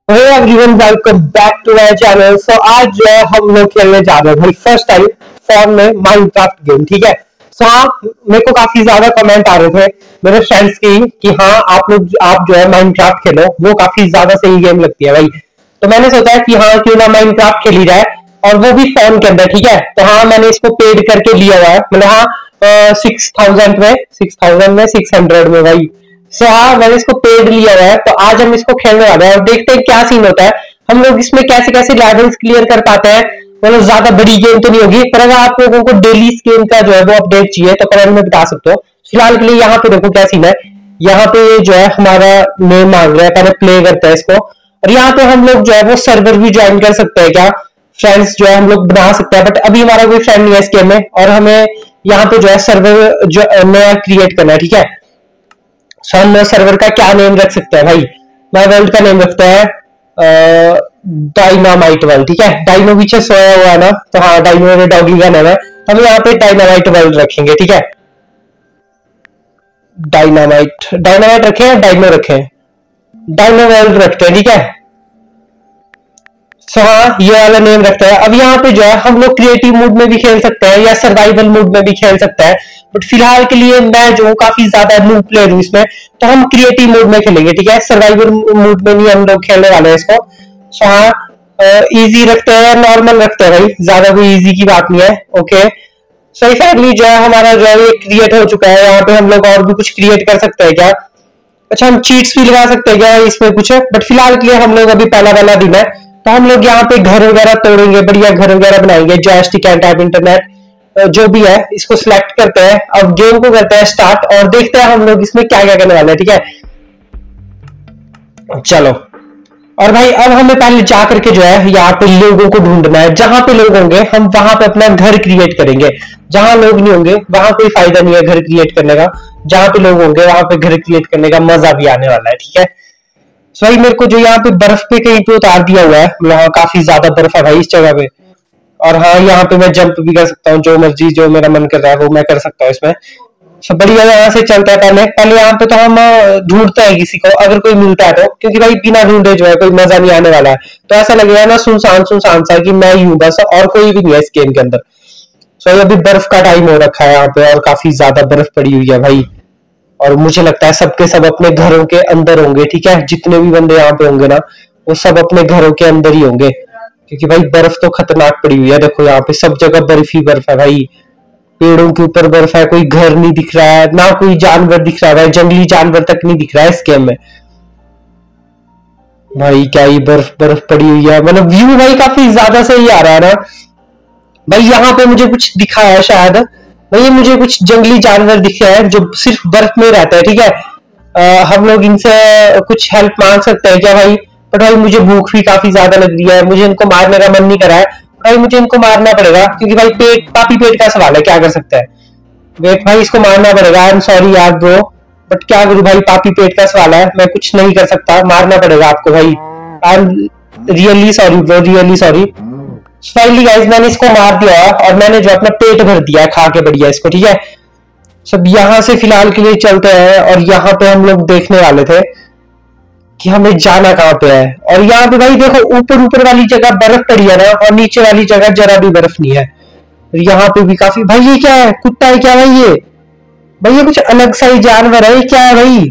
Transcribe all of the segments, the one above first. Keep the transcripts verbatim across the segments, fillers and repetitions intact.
Hello everyone, welcome back to my channel. So आज जो है हम लोग खेलने जा रहे हैं भाई फर्स्ट टाइम फोन में माइनक्राफ्ट गेम। ठीक है। सो हाँ, मेरे को काफी ज्यादा कमेंट आ रहे थे मेरे फ्रेंड्स की कि हाँ आप लोग आप जो है माइनक्राफ्ट खेलो, वो काफी ज्यादा सही गेम लगती है भाई। तो मैंने सोचा कि हाँ क्यों ना माइनक्राफ्ट खेली जाए, और वो भी फोन के अंदर। ठीक है। तो हाँ मैंने इसको पेड करके लिया हुआ है, मतलब हाँ सिक्स थाउजेंड में सिक्स थाउजेंड में सिक्स हंड्रेड में भाई। सो हाँ मैंने इसको पेड लिया हुआ है, तो आज हम इसको खेलने वाले हैं और देखते हैं क्या सीन होता है। हम लोग इसमें कैसे कैसे लेवल्स क्लियर कर पाते हैं। मतलब ज्यादा बड़ी गेम तो नहीं होगी, पर अगर आप लोगों को डेली इस गेम का जो है वो अपडेट चाहिए तो कमेंट में बता सकते हो। फिलहाल के लिए यहाँ पे देखो क्या सीन है। यहाँ पे जो है हमारा नेम मांग रहा है, पहले प्ले करते हैं इसको। और यहाँ पे हम लोग जो है वो सर्वर भी ज्वाइन कर सकते हैं क्या, फ्रेंड्स जो है हम लोग बना सकते हैं। बट अभी हमारा कोई फ्रेंड नहीं है इस गेम में, और हमें यहाँ पे जो है सर्वर जो नया क्रिएट करना है। ठीक है। सो हम सर्वर का क्या नेम रख सकते हैं भाई। मैं वर्ल्ड का नेम रखता है डायनामाइट वर्ल्ड। ठीक है। डायनो पीछे सोया हुआ है ना, तो हाँ डायनो मेरे डॉगी का नाम है, हम यहाँ पे डायनामाइट वर्ल्ड रखेंगे। ठीक है। डायनामाइट डायनामाइट रखें या डायनो रखें, डायनो वर्ल्ड रखते हैं। ठीक है। सो हाँ ये वाला नेम रखते हैं। अब यहाँ पे जो है हम लोग क्रिएटिव मोड में भी खेल सकते हैं या सर्वाइवल मोड में भी खेल सकते हैं, बट फिलहाल के लिए मैं जो काफी ज्यादा न्यू प्लेयर हूँ इसमें, तो हम क्रिएटिव मोड में खेलेंगे। ठीक है। सर्वाइवल मोड में नहीं हम लोग खेलने वाले हैं इसको। सो हाँ इजी रखते हैं, नॉर्मल रखते हैं भाई, ज्यादा कोई इजी की बात नहीं है। ओके। सो फाइनली जो है हमारा जो है ये क्रिएट हो चुका है। यहाँ पे हम लोग और भी कुछ क्रिएट कर सकते हैं क्या। अच्छा हम चीट्स भी लगा सकते हैं क्या इसमें कुछ, बट फिलहाल के लिए हम लोग अभी पहला वाला दिन है, तो हम लोग यहाँ पे घर वगैरह तोड़ेंगे, बढ़िया घर वगैरह बनाएंगे। जॉयस्टिक एंड टैब इंटरनेट जो भी है इसको सिलेक्ट करते हैं। अब गेम को करते हैं स्टार्ट और देखते हैं हम लोग इसमें क्या क्या करने वाले हैं। ठीक है। चलो। और भाई अब हमें पहले जा करके जो है यहाँ पे लोगों को ढूंढना है। जहां पे लोग होंगे हम वहां पे अपना घर क्रिएट करेंगे, जहां लोग नहीं होंगे वहां कोई फायदा नहीं है घर क्रिएट करने का। जहां पे लोग होंगे वहां पे घर क्रिएट करने का मजा भी आने वाला है। ठीक है। सो भाई मेरे को जो यहाँ पे बर्फ पे कहीं पे उतार दिया हुआ है, मतलब हाँ काफी ज्यादा बर्फ है भाई इस जगह पे। और हाँ यहाँ पे मैं जंप भी कर सकता हूँ, जो मर्जी जो मेरा मन कर रहा है वो मैं कर सकता हूँ इसमें। सब बढ़िया। यहाँ से चलता है पहले पहले यहाँ पे तो हम ढूंढते हैं किसी को, अगर कोई मिलता है तो, क्योंकि भाई बिना ढूंढे जो है कोई मजा नहीं आने वाला है। तो ऐसा लगेगा ना सुनसान सुनसान सा कि मैं ही हूँ बस, और कोई भी नहीं है इस गेम के अंदर। सो अभी बर्फ का टाइम हो रखा है यहाँ पे, और काफी ज्यादा बर्फ पड़ी हुई है भाई। और मुझे लगता है सबके सब अपने घरों के अंदर होंगे। ठीक है। जितने भी बंदे यहाँ पे होंगे ना वो सब अपने घरों के अंदर ही होंगे, क्योंकि भाई बर्फ तो खतरनाक पड़ी हुई है। देखो यहाँ पे सब जगह बर्फ ही बर्फ है भाई, पेड़ों के ऊपर बर्फ है, कोई घर नहीं दिख रहा है ना, कोई जानवर दिख रहा है, जंगली जानवर तक नहीं दिख रहा है इस गेम में। भाई क्या ही बर्फ बर्फ पड़ी हुई है, मतलब व्यू भाई काफी ज्यादा सही आ रहा है ना भाई। यहाँ पे मुझे कुछ दिखा है शायद भाई, मुझे कुछ जंगली जानवर दिखे हैं जो सिर्फ बर्फ में रहता है। ठीक है। आ, हम लोग इनसे कुछ हेल्प मांग सकते हैं क्या भाई। बट भाई मुझे भूख भी काफी ज्यादा लग रही है, मुझे इनको मारने का मन नहीं कर रहा है भाई, मुझे इनको मारना पड़ेगा क्योंकि भाई पेट पापी पेट का सवाल है, क्या कर सकता है। वेट भाई इसको मारना पड़ेगा। आई एम सॉरी यार ब्रो, बट क्या करूं भाई, पापी पेट का सवाल है, मैं कुछ नहीं कर सकता, मारना पड़ेगा आपको भाई। I am really sorry bro, really sorry. Finally guys मैंने इसको मार दिया और मैंने जो अपना पेट भर दिया है खा के बढ़िया इसको। ठीक है। सब यहाँ से फिलहाल के लिए चलते हैं, और यहाँ पे हम लोग देखने वाले थे कि हमें जाना कहाँ पे है। और यहाँ पे भाई देखो ऊपर ऊपर वाली जगह बर्फ पड़ी है ना, और नीचे वाली जगह जरा भी बर्फ नहीं है। यहाँ पे भी काफी भाई, ये क्या है, कुत्ता है क्या भाई, ये भाई ये कुछ अलग सा ही जानवर है, क्या है भाई।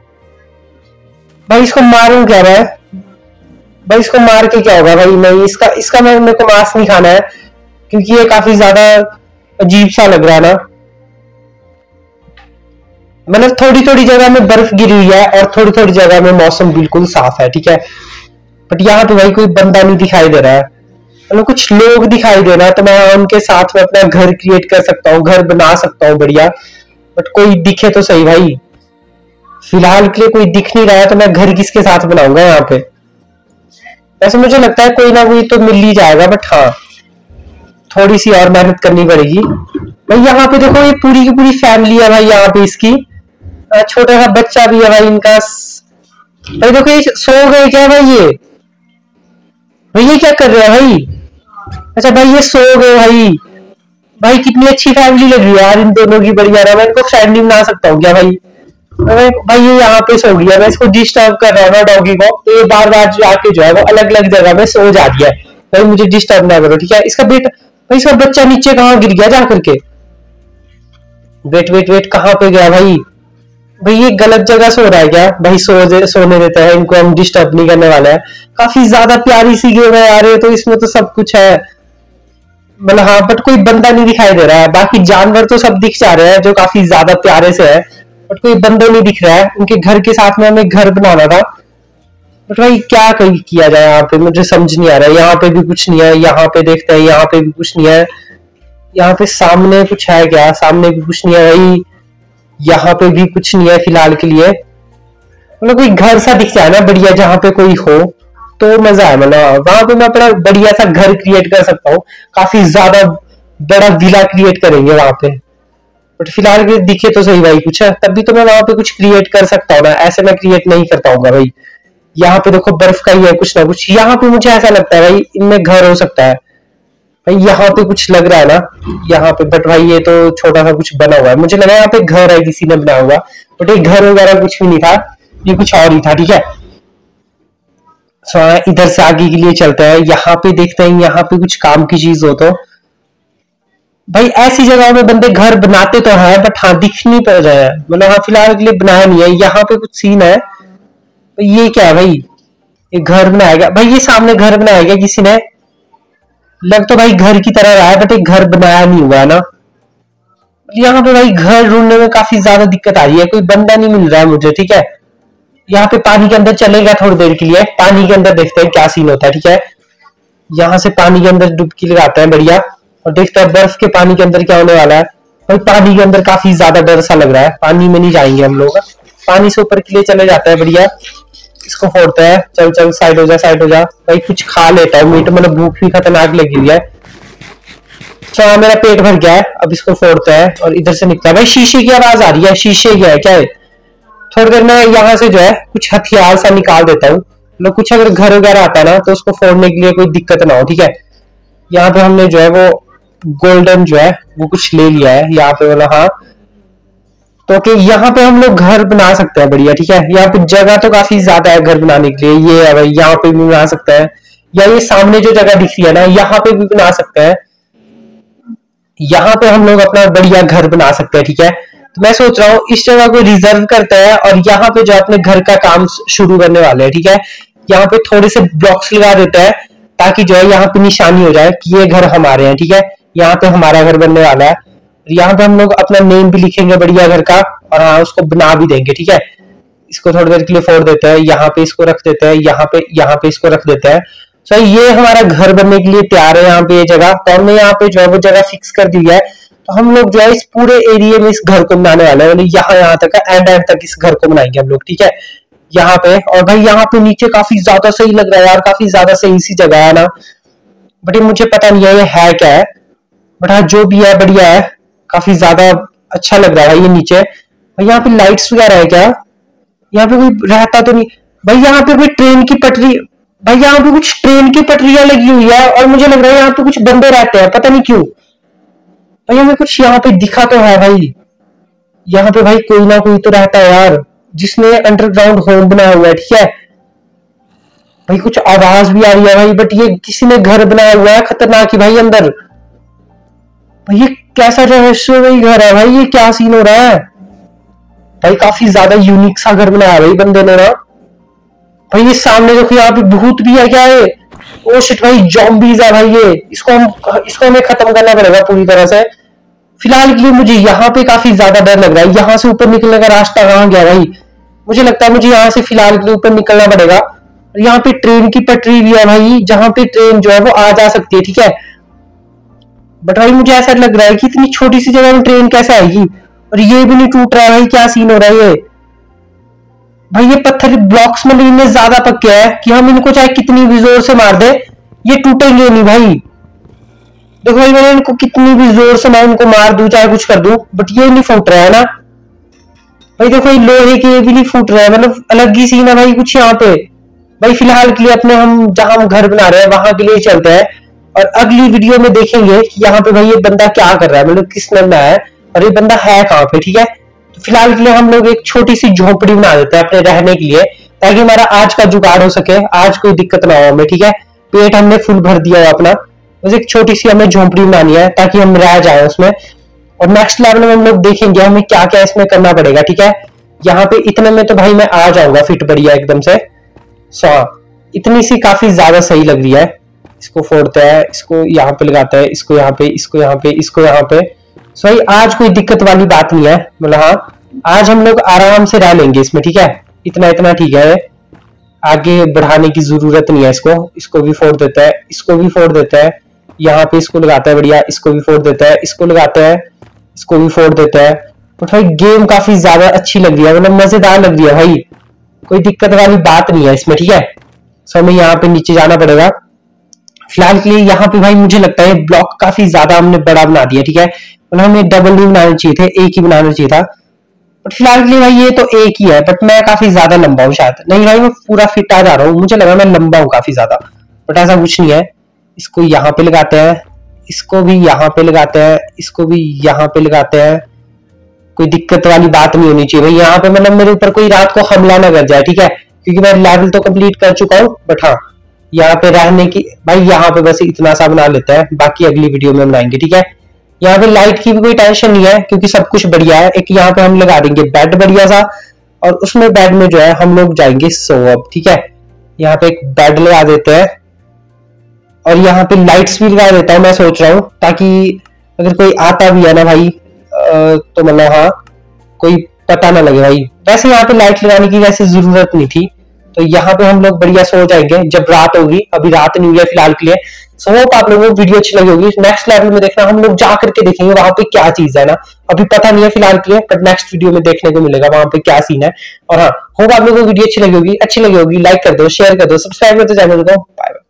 भाई इसको मारूं क्या मैं, भाई इसको मार के क्या होगा भाई, नहीं इसका इसका मैं मेरे को मांस नहीं खाना है, क्योंकि ये काफी ज्यादा अजीब सा लग रहा है ना। मतलब थोड़ी थोड़ी जगह में बर्फ गिरी हुई है और थोड़ी थोड़ी जगह में मौसम बिल्कुल साफ है। ठीक है। बट यहाँ पे भाई कोई बंदा नहीं दिखाई दे रहा है, मतलब कुछ लोग दिखाई दे रहा है, तो मैं उनके साथ में अपना घर क्रिएट कर सकता हूँ, घर बना सकता हूँ बढ़िया। बट कोई दिखे तो सही भाई, फिलहाल के लिए कोई दिख नहीं रहा है, तो मैं घर किसके साथ बनाऊंगा यहाँ पे। वैसे मुझे लगता है कोई ना कोई तो मिल ही जाएगा, बट हाँ थोड़ी सी और मेहनत करनी पड़ेगी भाई। यहाँ पे देखो ये पूरी की पूरी फैमिली है भाई, यहाँ पे इसकी छोटा सा बच्चा भी है भाई इनका। भाई देखो ये सो गए क्या भाई, ये भाई ये क्या कर रहे हैं भाई। अच्छा भाई ये सो गए भाई। भाई कितनी अच्छी फैमिली लग रही है यार इन दोनों की, बढ़िया ना। मैं इनको फ्रेंड नहीं बना सकता हूँ क्या भाई, अरे भाई ये यहाँ पे सो गया, मैं इसको डिस्टर्ब कर रहा हूँ ना डॉगी को, तो ये बार बार जाके जो है वो अलग अलग जगह में सो जाती है। भाई मुझे डिस्टर्ब ना करो ठीक है। इसका बेटा भाई, इसका बच्चा नीचे कहाँ गिर गया जा करके। वेट वेट वेट, कहाँ पे गया भाई? भाई ये गलत जगह सो रहा है क्या भाई? सो सोने देते हैं इनको, हम डिस्टर्ब नहीं करने वाले हैं। काफी ज्यादा प्यारी सी गेम है यार, तो इसमें तो सब कुछ है मतलब। हाँ बट कोई बंदा नहीं दिखाई दे रहा है, बाकी जानवर तो सब दिख जा रहे हैं जो काफी ज्यादा प्यारे से है, बट कोई बंदा नहीं दिख रहा है। उनके घर के साथ में हमें घर बनाना था, बट भाई क्या किया जाए यहाँ पे, मुझे समझ नहीं आ रहा है। यहाँ पे भी कुछ नहीं है, यहाँ पे देखते हैं, यहाँ पे भी कुछ नहीं है। यहाँ पे सामने कुछ है क्या? सामने भी कुछ नहीं है भाई, यहाँ पे भी कुछ नहीं है फिलहाल के लिए। मतलब कोई घर सा दिख जाए ना बढ़िया, जहाँ पे कोई हो तो मजा है। मतलब वहां पे मैं अपना बढ़िया सा घर क्रिएट कर सकता हूँ, काफी ज्यादा बड़ा विला क्रिएट करेंगे वहां पे। बट फिलहाल के दिखे तो सही भाई कुछ है, तभी तो मैं वहां पे कुछ क्रिएट कर सकता हूँ ना, ऐसे मैं क्रिएट नहीं करता हूँ भाई। यहाँ पे देखो बर्फ का ही है कुछ ना कुछ, यहाँ पे मुझे ऐसा लगता है भाई इनमें घर हो सकता है भाई। यहाँ पे कुछ लग रहा है ना यहाँ पे, बट भाई ये तो छोटा सा कुछ बना हुआ है, मुझे लगा यहाँ पे घर है किसी ने बनाया हुआ, बट ये घर वगैरह कुछ भी नहीं था, ये कुछ और ही था ठीक है। सो इधर से आगे के लिए चलते हैं, यहाँ पे देखते हैं यहाँ पे कुछ काम की चीज हो तो। भाई ऐसी जगहों में बंदे घर बनाते तो है, बट हाँ दिख नहीं पड़ रहे हैं, मतलब हाँ फिलहाल के लिए बनाया नहीं है। यहाँ पे कुछ सीन है, ये क्या है भाई? ये घर बनाया गया भाई, ये सामने घर बनाया गया किसी ने, लग तो भाई घर की तरह रहा है, बट एक घर बनाया नहीं हुआ है ना। यहाँ पे भाई घर ढूंढने में काफी ज्यादा दिक्कत आ रही है, कोई बंदा नहीं मिल रहा है मुझे ठीक है। यहाँ पे पानी के अंदर चलेगा थोड़ी देर के लिए, पानी के अंदर देखते हैं क्या सीन होता है ठीक है। यहाँ से पानी के अंदर डुबकी लगाते हैं बढ़िया, और देखते हैं बर्फ के पानी के अंदर क्या होने वाला है। भाई पानी के अंदर काफी ज्यादा डर सा लग रहा है, पानी में नहीं जाएंगे हम लोग, पानी से ऊपर के लिए चले जाते हैं बढ़िया। इसको फोड़ते हैं, चल चल साइड हो जा साइड हो जा भाई, कुछ खा लेता है मीट, मतलब भूख भी खतरनाक लगी हुई है। अच्छा मेरा पेट भर गया है, अब इसको फोड़ते हैं और इधर से निकला। भाई शीशे की आवाज आ रही है, शीशे क्या है क्या है? थोड़ी देर में यहाँ से जो है कुछ हथियार सा निकाल देता हूँ, मतलब कुछ अगर घर वगैरह आता है ना तो उसको फोड़ने के लिए कोई दिक्कत ना हो ठीक है। यहाँ पे हमने जो है वो गोल्डन जो है वो कुछ ले लिया है यहाँ पे, बोला हाँ तो कि यहाँ पे हम लोग घर बना सकते हैं बढ़िया ठीक है। यहाँ पे जगह तो काफी ज्यादा है घर बनाने के लिए, ये है भाई यहाँ पे भी बना सकते हैं, या ये सामने जो जगह दिख रही है ना यहाँ पे भी बना सकते हैं। यहाँ पे हम लोग अपना बढ़िया घर बना सकते हैं ठीक है। तो मैं सोच रहा हूँ इस जगह को रिजर्व करते हैं और यहाँ पे जो अपने घर का काम शुरू करने वाले हैं ठीक है। यहाँ पे थोड़े से ब्लॉक्स लगा देते हैं ताकि जो है यहाँ पे निशानी हो जाए कि ये घर हमारे हैं ठीक है, यहाँ पे हमारा घर बनने वाला है। यहाँ पे हम लोग अपना नेम भी लिखेंगे बढ़िया घर का, और हाँ उसको बना भी देंगे ठीक है। इसको थोड़ी देर के लिए फोड़ देते हैं, यहाँ पे इसको रख देते हैं, यहाँ पे यहाँ पे इसको रख देते हैं। तो ये हमारा घर बनने के लिए तैयार है यहाँ पे ये जगह, तो हमने यहाँ पे जो है वो जगह फिक्स कर दी है। तो हम लोग जो है इस पूरे एरिया में इस घर को बनाने वाले हैं, मतलब यहाँ यहाँ तक एंड एंड तक इस घर को बनाएंगे हम लोग ठीक है यहाँ पे। और भाई यहाँ पे नीचे काफी ज्यादा सही लग रहा है यार, काफी ज्यादा सही सी जगह है ना, बट ये मुझे पता नहीं है ये है क्या है, बट हाँ जो भी है बढ़िया है, काफी ज्यादा अच्छा लग रहा है ये नीचे। भाई यहाँ पे लाइट्स वगैरह है क्या? यहाँ पे कोई रहता तो नहीं भाई? यहाँ पे कोई ट्रेन की पटरी, भाई यहाँ पे कुछ ट्रेन की पटरियां लगी हुई है और मुझे लग रहा है यहाँ पे कुछ बंदे रहते हैं, पता नहीं क्यों। भाई हमें कुछ यहाँ पे दिखा तो है भाई, यहाँ पे भाई कोई ना कोई तो रहता है यार जिसने अंडरग्राउंड होम बनाया हुआ है ठीक है। भाई कुछ आवाज भी आ रही है भाई, बट ये किसी ने घर बनाया हुआ है खतरनाक ही भाई अंदर। भाई ये कैसा रहस्यमय घर है भाई, ये क्या सीन हो रहा है भाई? काफी ज्यादा यूनिक सा घर बनाया भाई बंदे ने ना। भाई ये सामने देखो यहाँ पे भूत भी है क्या है? ओ शिट भाई जॉम्बीज है भाई ये, इसको हम इसको हमें खत्म करना पड़ेगा पूरी तरह से। फिलहाल के लिए मुझे यहाँ पे काफी ज्यादा डर लग रहा है, यहाँ से ऊपर निकलने का रास्ता कहाँ गया भाई? मुझे लगता है मुझे यहाँ से फिलहाल के लिए ऊपर निकलना पड़ेगा। यहाँ पे ट्रेन की पटरी भी है भाई, जहाँ पे ट्रेन जो है वो आ जा सकती है ठीक है। बट भाई मुझे ऐसा लग रहा है कि इतनी छोटी सी जगह में ट्रेन कैसे आएगी, और ये भी नहीं टूट रहा है भाई, क्या सीन हो रहा है ये? भाई ये पत्थर ब्लॉक्स में इतने ज्यादा पक्के हैं कि हम इनको चाहे कितनी भी जोर से मार दे ये टूटेंगे नहीं भाई। देखो भाई मैंने इनको कितनी भी जोर से मैं इनको मार दूं चाहे कुछ कर दूं, बट ये नहीं फूट रहा है ना भाई। देखो ये लोहे के ये भी नहीं फूट रहा है, मतलब अलग ही सीन है भाई कुछ यहाँ पे। भाई फिलहाल के लिए अपने हम जहां हम घर बना रहे हैं वहां के लिए चलते हैं, और अगली वीडियो में देखेंगे कि यहाँ पे भाई ये बंदा क्या कर रहा है, मतलब किसने बनाया है और ये बंदा है कहाँ पे ठीक है। फिलहाल के लिए हम लोग एक छोटी सी झोपड़ी बना देते हैं अपने रहने के लिए, ताकि हमारा आज का जुगाड़ हो सके, आज कोई दिक्कत ना हो हमें, ठीक है। पेट हमने फुल भर दिया है अपना, बस एक छोटी सी हमें झोपड़ी बनानी है ताकि हम रह जाए उसमें। और नेक्स्ट लेवल में हम लोग देखेंगे हमें क्या क्या इसमें करना पड़ेगा, ठीक है। यहाँ पे इतने में तो भाई मैं आ जाऊंगा फिट बढ़िया एकदम से। सो इतनी सी काफी ज्यादा सही लग रही है। इसको फोड़ते हैं, इसको यहाँ पे लगाते हैं, इसको यहाँ पे, इसको यहाँ पे, इसको यहाँ पे। सो भाई आज कोई दिक्कत वाली बात नहीं है, मतलब हाँ आज हम लोग आराम से रह लेंगे इसमें, ठीक है। इतना इतना ठीक है, आगे बढ़ाने की जरूरत नहीं है इसको। इसको भी फोड़ देता है, इसको भी फोड़ देता है, यहाँ पे इसको लगाता है बढ़िया, इसको भी फोड़ देता है, इसको लगाता है, इसको भी फोड़ देता है। बट भाई गेम काफी ज्यादा अच्छी लग रही है, मतलब मजेदार लग रही है भाई, कोई दिक्कत वाली बात नहीं है इसमें, ठीक है। सो हमें यहाँ पे नीचे जाना पड़ेगा फिलहाल के लिए। यहाँ पे भाई मुझे लगता है ब्लॉक काफी ज्यादा हमने बड़ा बना दिया, ठीक है। मतलब हमें डबल नहीं बनाना चाहिए थे, एक ही बनाना चाहिए था। बट फिलहाल के लिए भाई ये तो एक ही है, बट मैं काफी ज्यादा लंबा हूँ शायद। नहीं भाई मैं पूरा फिट आ जा रहा हूँ, मुझे लगा मैं लंबा हूँ काफी ज्यादा, बट ऐसा कुछ नहीं है। इसको यहाँ पे लगाते हैं, इसको भी यहाँ पे लगाते हैं, इसको भी यहाँ पे लगाते हैं। कोई दिक्कत वाली बात नहीं होनी चाहिए भाई यहाँ पे, मतलब मेरे ऊपर कोई रात को हमला ना कर जाए, ठीक है। क्योंकि मैं लेवल तो कंप्लीट कर चुका हूँ, बट हाँ यहाँ पे रहने की भाई यहाँ पे बस इतना सा बना लेते हैं, बाकी अगली वीडियो में बनाएंगे, ठीक है। यहाँ पे लाइट की भी कोई टेंशन नहीं है क्योंकि सब कुछ बढ़िया है। एक यहाँ पे हम लगा देंगे बेड बढ़िया सा, और उसमें बेड में जो है हम लोग जाएंगे सो अब, ठीक है। यहाँ पे एक बेड लगा देते हैं और यहाँ पे लाइट्स भी लगा देता हूँ मैं सोच रहा हूँ, ताकि अगर कोई आता भी है ना भाई तो मतलब हाँ कोई पता ना लगे भाई। वैसे यहाँ पे लाइट लगाने की वैसे जरूरत नहीं थी, तो यहाँ पे हम लोग बढ़िया सो जाएंगे जब रात होगी। अभी रात नहीं हुई है फिलहाल के लिए। सो होप आप लोगों को वीडियो अच्छी लगी होगी। नेक्स्ट लेवल में देखना हम लोग जा करके देखेंगे वहां पे क्या चीज है ना, अभी पता नहीं है फिलहाल के लिए, बट नेक्स्ट वीडियो में देखने को मिलेगा वहां पे क्या सीन है। और हाँ होप आप लोगों को वीडियो अच्छी लगी होगी, अच्छी लगी होगी लाइक कर दो, शेयर कर दो, सब्सक्राइब कर दो चैनल को। Bye bye.